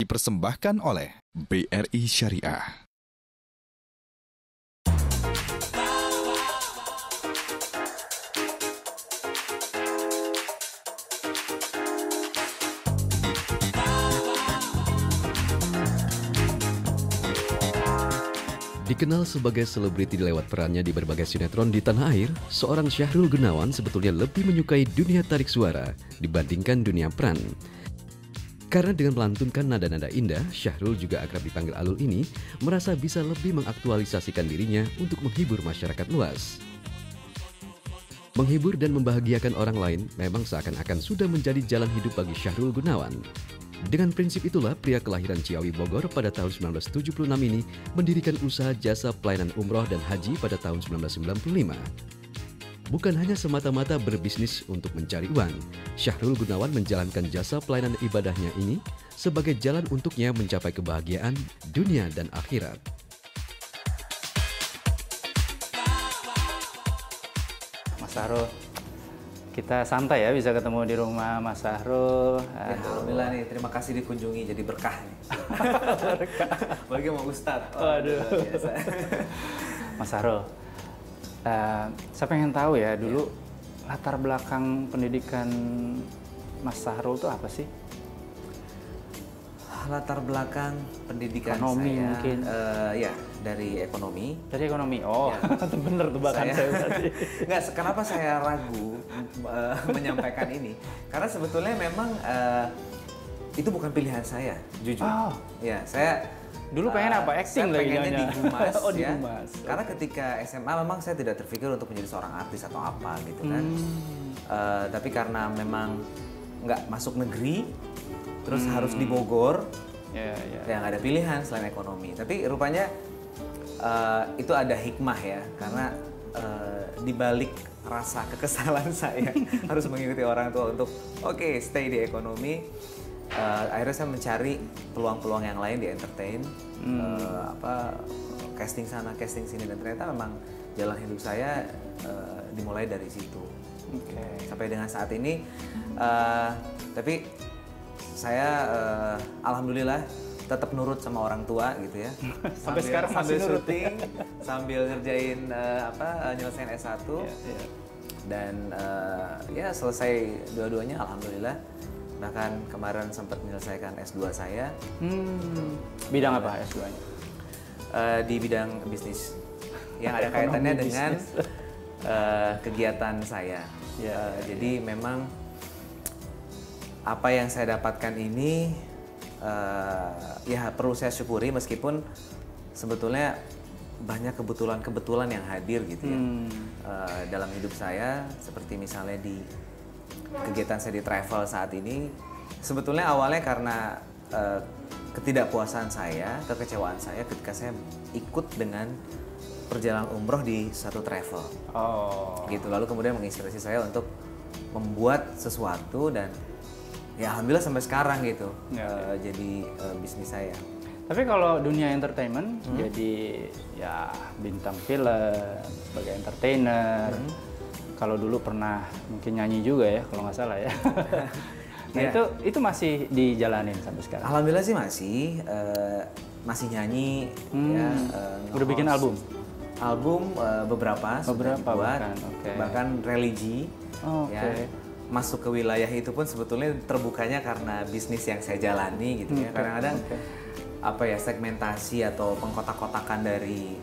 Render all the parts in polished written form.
dipersembahkan oleh BRI Syariah. Dikenal sebagai selebriti lewat perannya di berbagai sinetron di tanah air, seorang Syahrul Gunawan sebetulnya lebih menyukai dunia tarik suara dibandingkan dunia peran. Karena dengan melantunkan nada-nada indah, Syahrul juga akrab dipanggil Alul ini merasa bisa lebih mengaktualisasikan dirinya untuk menghibur masyarakat luas. Menghibur dan membahagiakan orang lain memang seakan-akan sudah menjadi jalan hidup bagi Syahrul Gunawan. Dengan prinsip itulah pria kelahiran Ciawi Bogor pada tahun 1976 ini mendirikan usaha jasa pelayanan umroh dan haji pada tahun 1995. Bukan hanya semata-mata berbisnis untuk mencari uang, Syahrul Gunawan menjalankan jasa pelayanan ibadahnya ini sebagai jalan untuknya mencapai kebahagiaan dunia dan akhirat. Mas Syahrul, kita santai ya bisa ketemu di rumah Mas Syahrul. Ya, alhamdulillah nih, terima kasih dikunjungi, jadi berkah nih. Berkah. Bagi mau Ustadz. Waduh. Biasa. Mas Syahrul, saya pengen tahu ya dulu latar belakang pendidikan Mas Syahrul itu apa sih? Latar belakang pendidikan ekonomi saya, mungkin. Ya dari ekonomi. Dari ekonomi, oh ya. Bener tebakan saya tadi. Nggak, kenapa saya ragu menyampaikan ini? Karena sebetulnya memang itu bukan pilihan saya, jujur. Oh. Ya, saya dulu pengen apa? Acting saya lagi pengennya di Humas, oh, di ya. Humas. Karena ketika SMA memang saya tidak terpikir untuk menjadi seorang artis atau apa gitu kan. Tapi karena memang nggak masuk negeri, terus harus di Bogor, ya nggak ada pilihan selain ekonomi. Tapi rupanya itu ada hikmah ya, karena di balik rasa kekesalan saya harus mengikuti orang tua untuk stay di ekonomi, akhirnya saya mencari peluang-peluang yang lain di entertain, casting sana, casting sini, dan ternyata memang jalan hidup saya dimulai dari situ. Sampai dengan saat ini, tapi saya alhamdulillah tetap nurut sama orang tua gitu ya. Sampai sekarang masih nurut, syuting, sambil ngerjain nyelesain S1. Dan ya selesai dua-duanya alhamdulillah. Bahkan kemarin sempat menyelesaikan S2 saya. Bidang apa S2-nya? Di bidang bisnis. Yang ada kaitannya dengan kegiatan saya. Jadi memang apa yang saya dapatkan ini ya perlu saya syukuri, meskipun sebetulnya banyak kebetulan yang hadir gitu ya dalam hidup saya, seperti misalnya di kegiatan saya di travel saat ini. Sebetulnya awalnya karena ketidakpuasan saya, kekecewaan saya ketika saya ikut dengan perjalanan umroh di satu travel. Gitu, lalu kemudian menginspirasi saya untuk membuat sesuatu, dan ya alhamdulillah sampai sekarang gitu jadi bisnis saya. Tapi kalau dunia entertainment, jadi ya bintang film, sebagai entertainer. Kalau dulu pernah mungkin nyanyi juga ya, kalau nggak salah ya. Nah itu masih dijalanin sampai sekarang? Alhamdulillah sih masih nyanyi. Udah bikin album? Album beberapa sudah dibuat, bahkan religi. Masuk ke wilayah itu pun sebetulnya terbukanya karena bisnis yang saya jalani gitu ya. Kadang-kadang segmentasi atau pengkotak-kotakan dari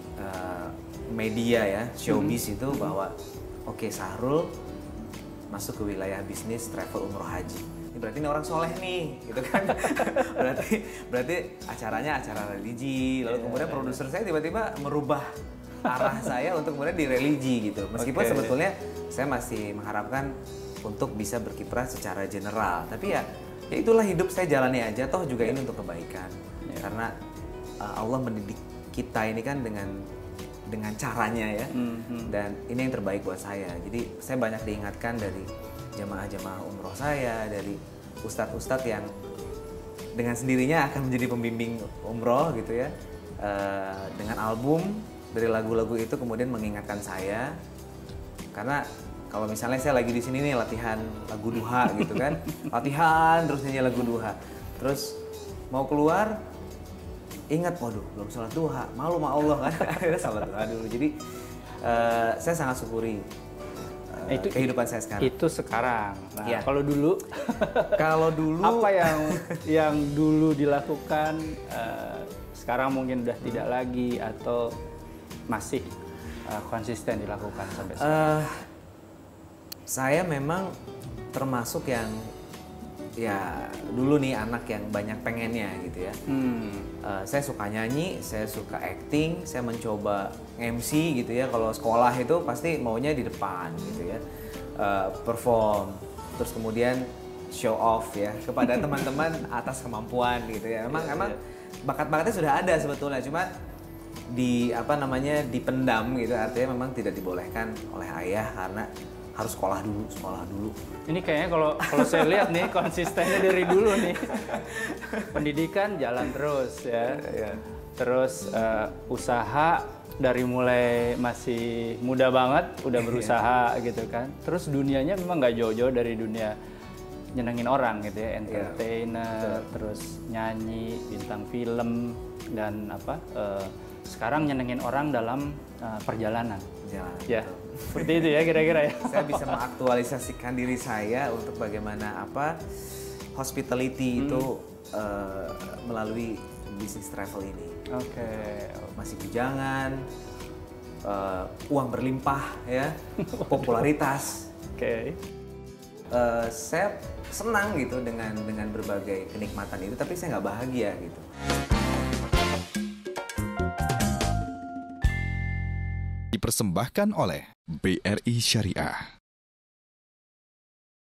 media ya, showbiz itu bahwa Syahrul masuk ke wilayah bisnis travel umroh haji. Ini berarti ini orang soleh nih, gitu kan? berarti acaranya acara religi. Lalu kemudian produser saya tiba-tiba merubah arah saya untuk kemudian di religi gitu. Meskipun sebetulnya saya masih mengharapkan untuk bisa berkiprah secara general, tapi ya itulah hidup, saya jalani aja, toh juga ini untuk kebaikan. Karena Allah mendidik kita ini kan dengan caranya ya, dan ini yang terbaik buat saya. Jadi saya banyak diingatkan dari jamaah-jamaah umroh saya, dari ustadz-ustadz yang dengan sendirinya akan menjadi pembimbing umroh gitu ya, dengan album dari lagu-lagu itu kemudian mengingatkan saya. Karena kalau misalnya saya lagi di sini nih latihan lagu duha gitu kan, latihan terus nyanyi lagu duha, terus mau keluar ingat, waduh belum sholat duha, malu sama Allah kan. Akhirnya sholat duha dulu. Jadi saya sangat syukuri kehidupan saya sekarang. Itu sekarang. Nah, ya. Kalau dulu, apa yang dulu dilakukan sekarang mungkin udah tidak lagi atau masih konsisten dilakukan sampai sekarang? Saya memang termasuk yang ya dulu nih anak yang banyak pengennya gitu ya. Saya suka nyanyi, saya suka acting, saya mencoba MC gitu ya. Kalau sekolah itu pasti maunya di depan gitu ya, perform, terus kemudian show off ya kepada teman-teman atas kemampuan gitu ya. Emang bakat-bakatnya sudah ada sebetulnya, cuma dipendam gitu, artinya memang tidak dibolehkan oleh ayah karena harus sekolah dulu. Ini kayaknya kalau saya lihat nih konsistennya dari dulu nih. Pendidikan jalan terus ya. Terus usaha dari mulai masih muda banget udah berusaha gitu kan. Terus dunianya memang nggak jauh-jauh dari dunia nyenengin orang gitu ya, entertainer, terus nyanyi, bintang film, dan sekarang nyenengin orang dalam perjalanan. Ya, seperti itu ya kira-kira ya. Saya bisa mengaktualisasikan diri saya untuk bagaimana hospitality itu melalui bisnis travel ini. Oke. Masih bujangan, uang berlimpah ya, popularitas. Oke. Saya senang gitu dengan berbagai kenikmatan itu, tapi saya nggak bahagia gitu. Dipersembahkan oleh BRI Syariah.